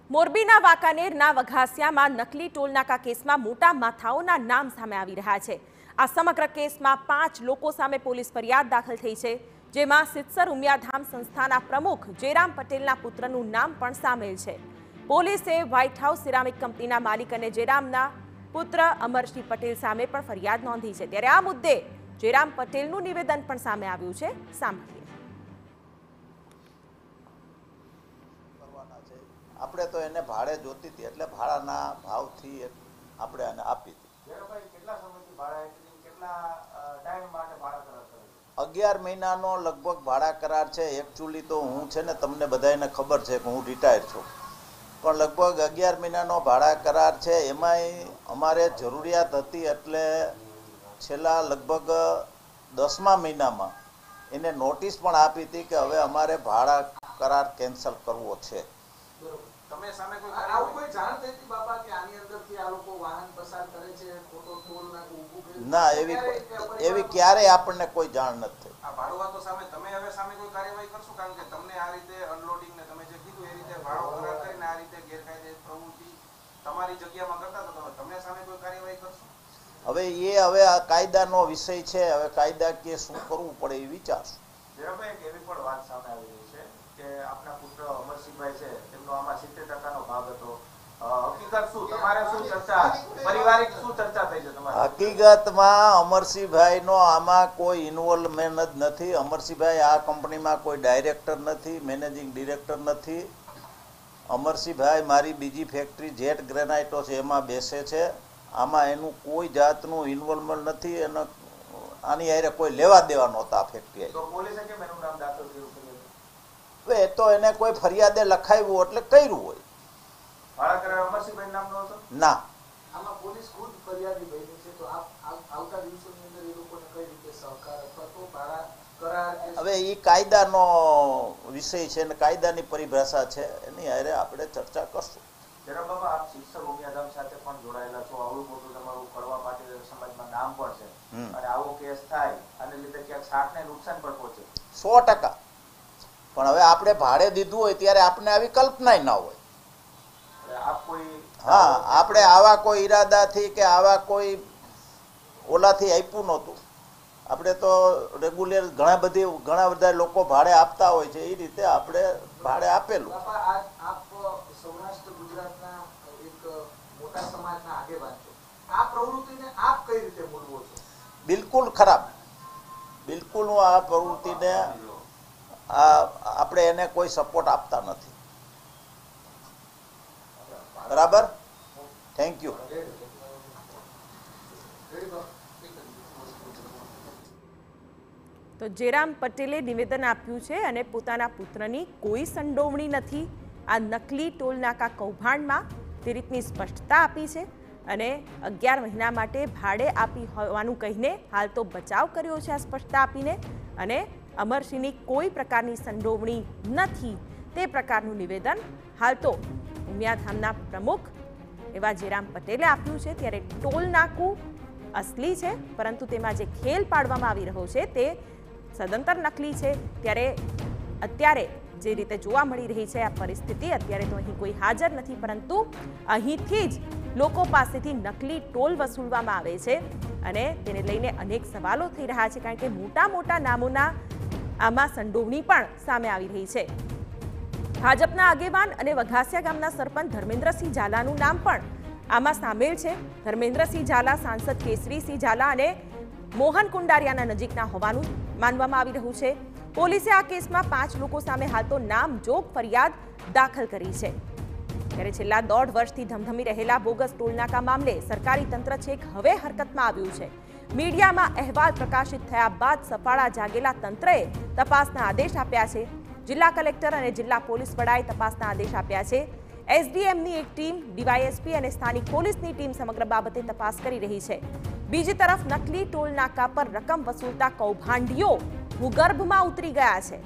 મોરબીના વાંકાનેરના વઘાસિયામાં નકલી ટોલનાકા કેસમાં મોટા માથાઓના નામ સામે આવી રહ્યા છે। આ સમગ્ર કેસમાં 5 લોકો સામે પોલીસ ફરિયાદ દાખલ થઈ છે, જેમાં સિત્સર ઉમિયાધામ સંસ્થાના પ્રમુખ જયરામ પટેલના પુત્રનું નામ પણ સામેલ છે। પોલીસે વ્હાઇટ હાઉસ સિરામિક કંપનીના માલિક અને જયરામના પુત્ર અમરસિંહ પટેલ સામે પણ ફરિયાદ નોંધી છે। ત્યારે આ મુદ્દે જયરામ પટેલનું નિવેદન પણ સામે આવ્યું છે। સાંભળીએ। આપણે તો એને ભાડે જોતી હતી એટલે ભાડાના ભાવથી આપણે એને આપી હતી। 11 મહિનાનો લગભગ ભાડા કરાર છે। એકચ્યુઅલી તો હું છે ને તમને બધાને ખબર છે કે હું રિટાયર્ડ છું, પણ લગભગ 11 મહિનાનો ભાડા કરાર છે। એમાંય અમારે જરૂરિયાત હતી એટલે છેલ્લા લગભગ 10મા મહિનામાં એને નોટિસ પણ આપી હતી કે હવે અમારે ભાડા કરાર કેન્સલ કરવો છે। તમે સામે કોઈ આવું કોઈ જાણ થઈ હતી બાપા કે આની અંદરથી આ લોકો વાહન પસાર કરે છે, ખોટો ટોલ નાકું ઊભું કરે? ના, એવી ક્યારેય આપણને કોઈ જાણ નથી થઈ। આ ભાડુઆતો સામે તમે હવે સામે કોઈ કાર્યવાહી કરશો? કારણ કે તમને આ રીતે અનલોડિંગ ને તમે જે કીધું એ રીતે ભાડો કરાર કરીને આ રીતે ગેરકાયદે પ્રવૃત્તિ તમારી જગ્યામાં કરતા તો તમે સામે કોઈ કાર્યવાહી કરશો? હવે આ કાયદાનો વિષય છે। હવે કાયદાકીય શું કરવું પડે એ વિચારશું। જયરામભાઈ, એક એવી પણ વાત સામે આવી રહી છે કે આપના પુત્ર અમરસિંહભાઈ છે તેમનો આમાં 70% ભાગ હતો। હકીકત શું, તમારે શું ચર્ચા, પારિવારિક શું ચર્ચા થઈ છે તમારી? હકીકતમાં અમરસિંહભાઈનો આમાં કોઈ ઇન્વોલ્વમેન્ટ જ નથી। અમરસિંહભાઈ આ કંપનીમાં કોઈ ડાયરેક્ટર નથી, મેનેજિંગ ડિરેક્ટર નથી। અમરસિંહભાઈ મારી બીજી ફેક્ટરી જેટ ગ્રેનાઇટો છે એમાં બેસે છે। આમાં એનું કોઈ જાતનું ઇન્વોલ્વમેન્ટ નથી। એને આની હારે કોઈ લેવા દેવા નહોતા આ ફેક્ટરી। તો પોલીસે કેમ એનું નામ દાખલ કર્યું? એ તો એને કોઈ ફરિયાદે લખાવ્યું એટલે કર્યું હોય। ભાડા કરાર અમરસિંહભાઈ નામનો હતો? ના, આમાં પોલીસ ખુદ ફરિયાદી બની છે, તો આવતા દિવસોની અંદર એ લોકોને કઈ રીતે સહકાર અથવા તો ભાડા કરાર? હવે એ કાયદાનો વિષય છે ને કાયદાની પરિભાષા છે, એની હારે આપણે ચર્ચા કરશું। જયરામ બાબા, આપ સિત્સર ઉમિયાધામ સાથે પણ જોડાયેલા છો, આવડું મોટું તમારું કડવા પાટીદાર સમાજમાં નામ પણ છે, અને આવો કેસ થાય આને લીધે ક્યાંક શાકને નુકસાન પણ પહોંચે? 100%। પણ હવે આપણે ભાડે દીધું હોય ત્યારે આપણે આવી કલ્પના ના હોય। હા, આપણે આવા કોઈ ઈરાદાથી કે આવા કોઈ ઓલાથી આપ્યું નહોતું। આપણે તો રેગ્યુલર ઘણા બધા લોકો ભાડે આપતા હોય છે, એ રીતે આપણે ભાડે આપેલું। આપ સૌરાષ્ટ્ર ગુજરાતના એક મોટા સમાજના આગેવાન છો, આ પ્રવૃત્તિને આપ કઈ રીતે મૂલવો છો? બિલકુલ ખરાબ। બિલકુલ હું આ પ્રવૃત્તિને આપણે એને કોઈ સપોર્ટ આપતા નથી। બરાબર, થેન્ક યુ। તો જયરામ પટેલે નિવેદન આપ્યું છે અને પોતાના પુત્રની કોઈ સંડોવણી નથી આ નકલી ટોલનાકા કૌભાંડમાં, તે રીતની સ્પષ્ટતા આપી છે અને 11 મહિના માટે ભાડે આપી હોવાનું કહીને હાલ તો બચાવ કર્યો છે આ સ્પષ્ટતા આપીને, અને અમરસિંહની કોઈ પ્રકારની સંડોવણી નથી તે પ્રકારનું નિવેદન હાલ તો ઉમિયાધામના પ્રમુખ એવા જયરામ પટેલે આપ્યું છે। ત્યારે ટોલ નાકું અસલી છે, પરંતુ તેમાં જે ખેલ પાડવામાં આવી રહ્યો છે તે સદંતર નકલી છે। ત્યારે અત્યારે જે રીતે જોવા મળી રહી છે આ પરિસ્થિતિ, અત્યારે તો અહીં કોઈ હાજર નથી, પરંતુ અહીંથી જ લોકો પાસેથી નકલી ટોલ વસૂલવામાં આવે છે અને તેને લઈને અનેક સવાલો થઈ રહ્યા છે, કારણ કે મોટા મોટા નામોના આમાં સંડોવણી પણ સામે આવી રહી છે। ભાજપના આગેવાન અને વઘાસિયા ગામના સરપંચ ધર્મેન્દ્રસિંહ ઝાલાનું નામ પણ આમાં સામેલ છે। ધર્મેન્દ્રસિંહ ઝાલા સાંસદ કેસરીસિંહ ઝાલા અને મોહન કુંડારિયાના નજીકના હોવાનું માનવામાં આવી રહ્યું છે। પોલીસે આ કેસમાં 5 લોકો સામે હાલ તો નામજોગ ફરિયાદ દાખલ કરી છે। ત્યારે છેલ્લા 1.5 વર્ષથી ધમધમી રહેલા બોગસ ટોલનાકા મામલે સરકારી તંત્ર છેક હવે હરકતમાં આવ્યું છે। મીડિયામાં અહેવાલ પ્રકાશિત થયા બાદ સફાળા જાગેલા તંત્રએ તપાસના આદેશ આપ્યા છે। જિલ્લા કલેક્ટર અને જિલ્લા પોલીસ વડાએ તપાસના આદેશ આપ્યા છે। એસડીએમની એક ટીમ, ડીવાયએસપી અને સ્થાનિક પોલીસની ટીમ સમગ્ર બાબતે તપાસ કરી રહી છે। બીજી તરફ નકલી ટોલ નાકા પર રકમ વસૂલતા કૌભાંડીઓ ભૂગર્ભમાં ઉતરી ગયા છે।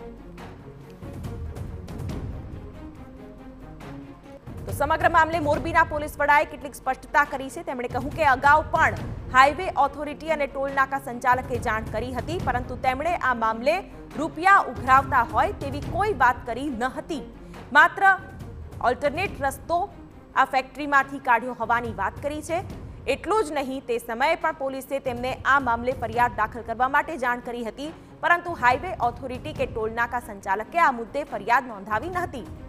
તો સમગ્ર મામલે મોરબીના પોલીસ વડાએ કેટલીક સ્પષ્ટતા કરી છે। તેમણે કહ્યું કે અગાઉ પણ હાઈવે ઓથોરિટી અને ટોલ નાકા સંચાલકે જાણ કરી હતી, પરંતુ તેમણે આ મામલે રૂપિયા ઉઘરાવતા હોય તેવી કોઈ વાત કરી ન હતી। માત્ર ઓલ્ટરનેટ રસ્તો આ ફેક્ટરીમાંથી કાઢ્યો હોવાની વાત કરી છે। એટલું જ નહીં, તે સમયે પણ પોલીસે તેમને આ મામલે ફરિયાદ દાખલ કરવા માટે જાણ કરી હતી, પરંતુ હાઈવે ઓથોરિટી કે ટોલનાકા સંચાલકે આ મુદ્દે ફરિયાદ નોંધાવી ન હતી।